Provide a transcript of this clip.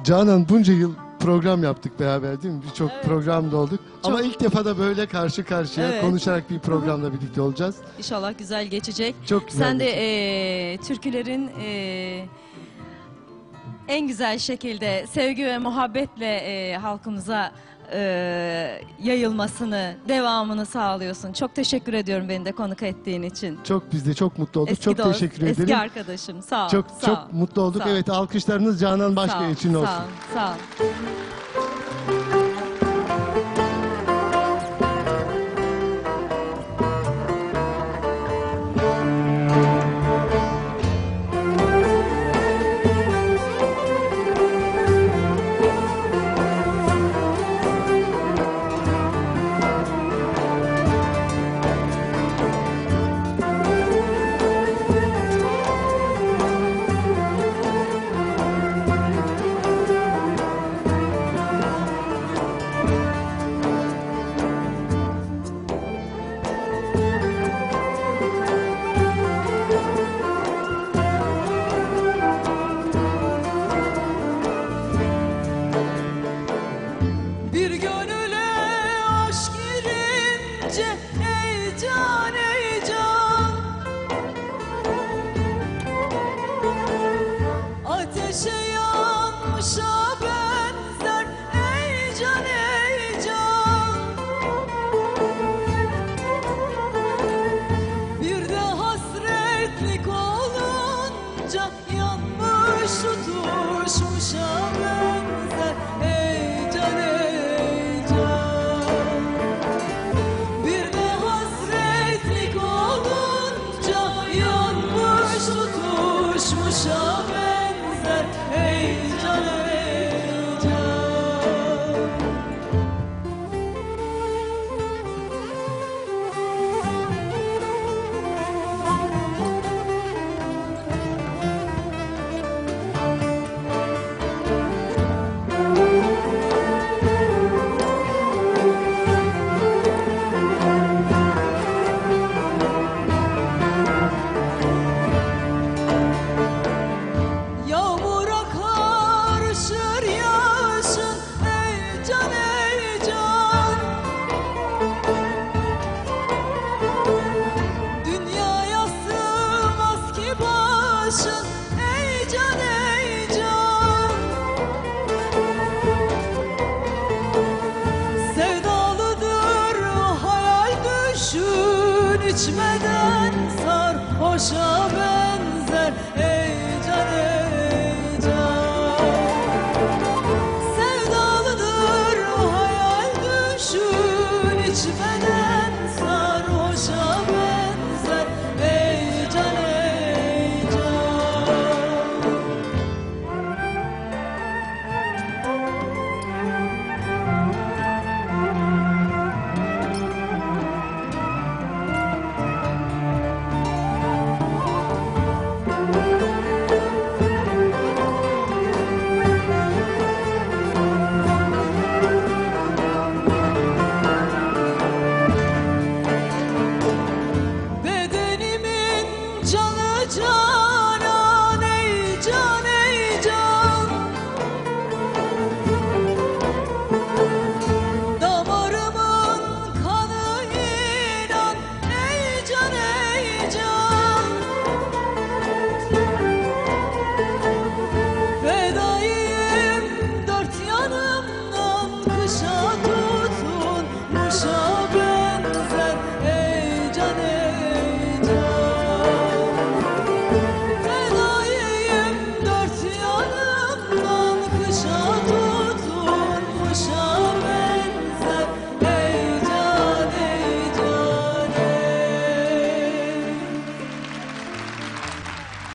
Canan, bunca yıl program yaptık beraber değil mi? Birçok Evet. programda olduk. Ama ilk defa da böyle karşı karşıya Evet. konuşarak bir programla birlikte olacağız. İnşallah güzel geçecek. Çok güzel Sen de geçecek. türkülerin en güzel şekilde sevgi ve muhabbetle halkımıza yayılmasını, devamını sağlıyorsun. Çok teşekkür ediyorum beni de konuk ettiğin için. Biz de çok mutlu olduk. Eski çok dost, teşekkür ederim. eski arkadaşım. Sağ ol. Çok sağ ol, mutlu olduk. sağ ol, Evet, alkışlarınız Canan sağ Başkaya ol, için olsun. Sağ ol. Sağ ol. Bir gönüle aşk girince ey can ey can, ateşe yanmışa benzer ey can ey can. Bir de hasretlik olunca yanmış tutuşmuşa